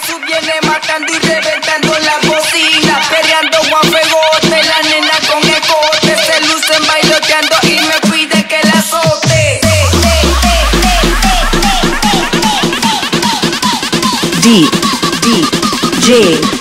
Sub viene matando y reventando la bocina, perreando guapegote, la nena con escote, se lucen bailoteando y me pide que la azote. DJ